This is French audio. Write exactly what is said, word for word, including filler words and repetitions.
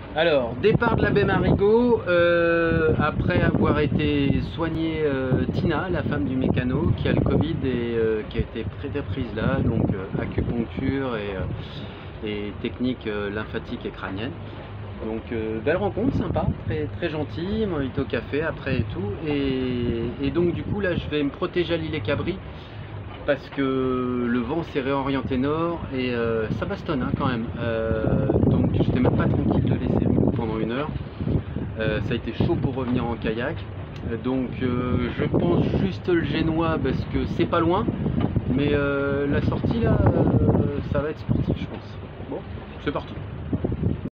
Alors, départ de la baie Marigot, euh, après avoir été soigné euh, Tina, la femme du mécano, qui a le Covid et euh, qui a été prise là, donc euh, acupuncture et, euh, et technique euh, lymphatique et crânienne. Donc euh, belle rencontre, sympa, très, très gentil, mojito café après et tout. Et, et donc du coup là je vais me protéger à l'île et Cabri parce que le vent s'est réorienté nord et euh, ça bastonne hein, quand même. Euh, donc j'étais même pas tranquille de laisser pendant une heure. Euh, ça a été chaud pour revenir en kayak. Donc euh, je pense juste le Génois parce que c'est pas loin. Mais euh, la sortie là, euh, ça va être sportif je pense. Bon, c'est parti.